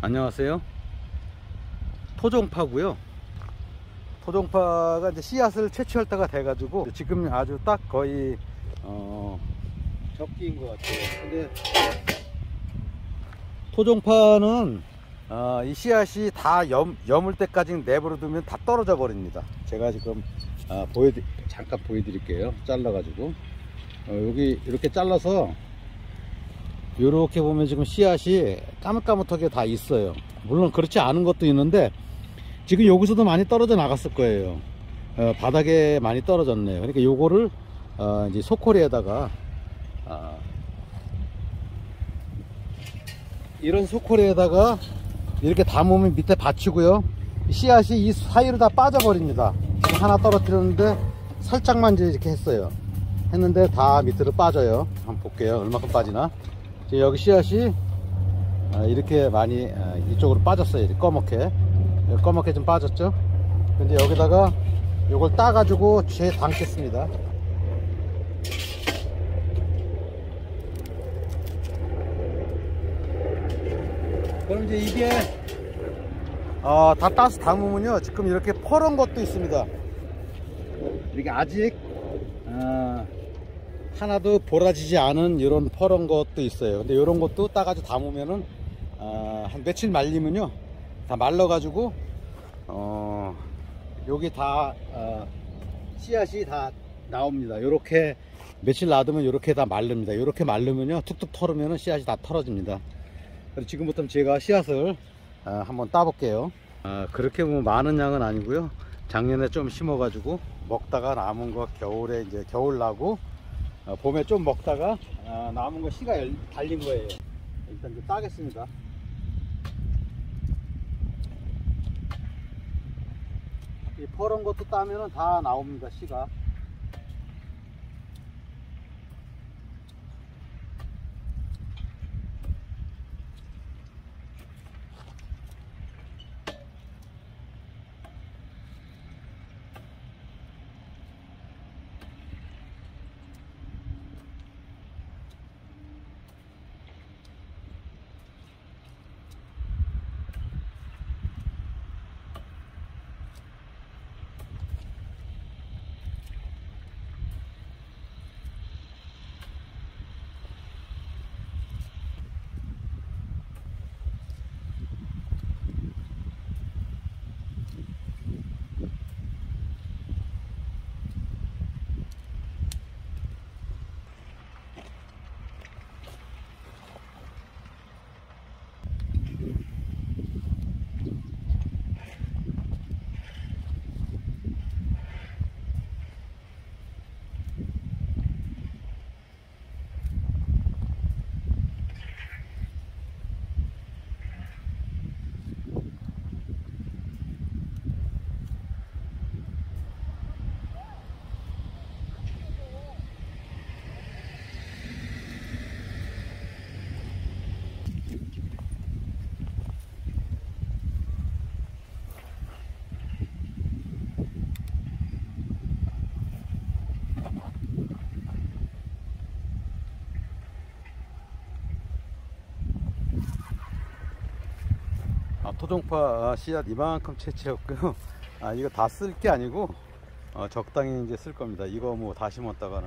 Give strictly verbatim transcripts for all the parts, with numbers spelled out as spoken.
안녕하세요. 토종파고요. 토종파가 이제 씨앗을 채취할 때가 돼가지고 지금 아주 딱 거의 어, 적기인 것 같아요. 근데 토종파는 어, 이 씨앗이 다 염, 여물 때까지 내버려 두면 다 떨어져 버립니다. 제가 지금 어, 보여드, 잠깐 보여드릴게요. 잘라가지고 어, 여기 이렇게 잘라서 이렇게 보면 지금 씨앗이 까뭇까뭇하게 다 있어요. 물론 그렇지 않은 것도 있는데 지금 여기서도 많이 떨어져 나갔을 거예요. 어, 바닥에 많이 떨어졌네요. 그러니까 요거를 어, 이제 소코리에다가 어, 이런 소코리에다가 이렇게 담으면 밑에 받치고요. 씨앗이 이 사이로 다 빠져버립니다. 하나 떨어뜨렸는데 살짝만 이제 이렇게 했어요. 했는데 다 밑으로 빠져요. 한번 볼게요. 얼마큼 빠지나. 여기 씨앗이 이렇게 많이 이쪽으로 빠졌어요. 이렇게 꺼멓게 꺼멓게 좀 빠졌죠. 근데 여기다가 요걸 따가지고 재 담겠습니다. 그럼 이제 이게 어, 다 따서 담으면요, 지금 이렇게 퍼런 것도 있습니다. 이렇게 아직 어, 하나도 보라지지 않은 이런 퍼런 것도 있어요. 근데 이런 것도 따가지고 담으면은 어, 한 며칠 말리면요 다 말라가지고 어, 여기 다 어, 씨앗이 다 나옵니다. 이렇게 며칠 놔두면 이렇게 다 말릅니다. 이렇게 말르면요 툭툭 털으면은 씨앗이 다 털어집니다. 그래서 지금부터 제가 씨앗을 어, 한번 따볼게요. 어, 그렇게 뭐 많은 양은 아니고요. 작년에 좀 심어가지고 먹다가 남은 거 겨울에 이제 겨울 나고 어, 봄에 좀 먹다가 어, 남은 거 씨가 열, 달린 거예요. 일단 이제 따겠습니다. 이 퍼런 것도 따면은 다 나옵니다. 씨가. 아, 토종파 씨앗 이만큼 채취했고요. 아, 이거 다 쓸 게 아니고 어, 적당히 이제 쓸 겁니다. 이거 뭐 다 심었다가는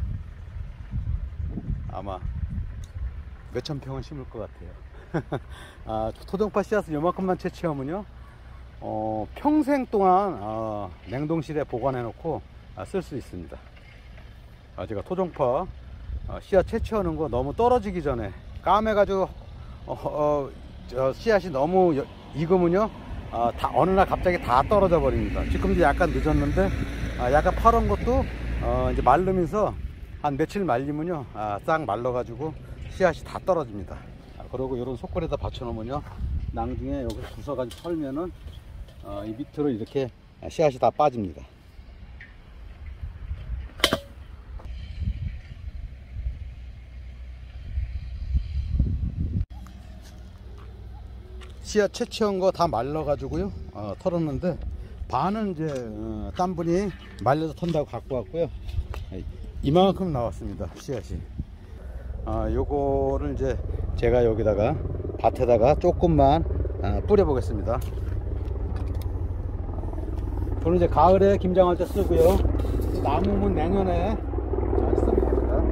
아마 몇천 평은 심을 것 같아요. 아, 토종파 씨앗을 이만큼만 채취하면요 어, 평생 동안 어, 냉동실에 보관해 놓고 아, 쓸 수 있습니다. 아, 제가 토종파 어, 씨앗 채취하는 거 너무 떨어지기 전에 까매가지고 어, 어, 저 씨앗이 너무 익으면요 어, 다 어느 날 갑자기 다 떨어져 버립니다. 지금도 약간 늦었는데 아, 약간 파란 것도 어, 이제 말르면서 한 며칠 말리면요 아, 싹 말라 가지고 씨앗이 다 떨어집니다. 아, 그리고 이런 소콜에다 받쳐 놓으면요 나중에 여기 부숴가지고 털면은 어, 이 밑으로 이렇게 씨앗이 다 빠집니다. 씨앗 채취한 거 다 말라 가지고요 어, 털었는데 반은 이제 어, 딴 분이 말려서 턴다고 갖고 왔고요. 이만큼 나왔습니다. 씨앗이. 아, 요거를 이제 제가 여기다가 밭에다가 조금만 아, 뿌려 보겠습니다. 저는 이제 가을에 김장할 때 쓰고요. 나무는 내년에 잘 씁니다.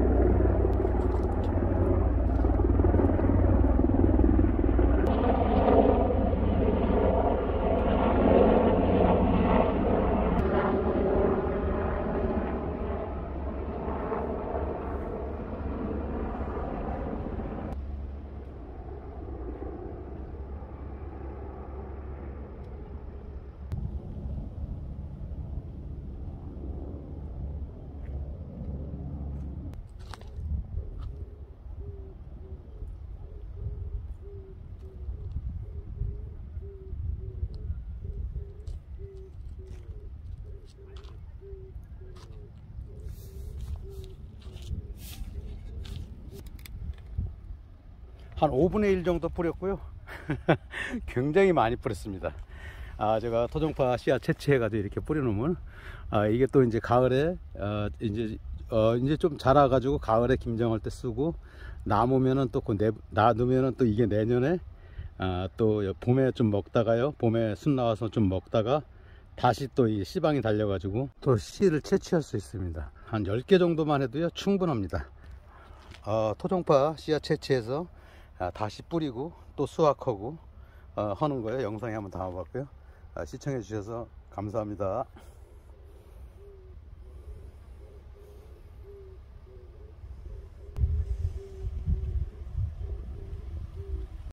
한 오분의 일 정도 뿌렸고요. 굉장히 많이 뿌렸습니다. 아, 제가 토종파 씨앗 채취해 가지고 이렇게 뿌려 놓으면 아, 이게 또 이제 가을에 어, 이제 어, 이제 좀 자라 가지고 가을에 김장할 때 쓰고, 남으면은 또 그 놔두면은 또 이게 내년에 아, 또 봄에 좀 먹다가요, 봄에 순 나와서 좀 먹다가 다시 또 이 씨방이 달려 가지고 또 씨를 채취할 수 있습니다. 한 열 개 정도만 해도요 충분합니다. 어, 토종파 씨앗 채취해서 아, 다시 뿌리고 또 수확하고 어, 하는 거예요. 영상에 한번 담아봤고요. 아, 시청해 주셔서 감사합니다.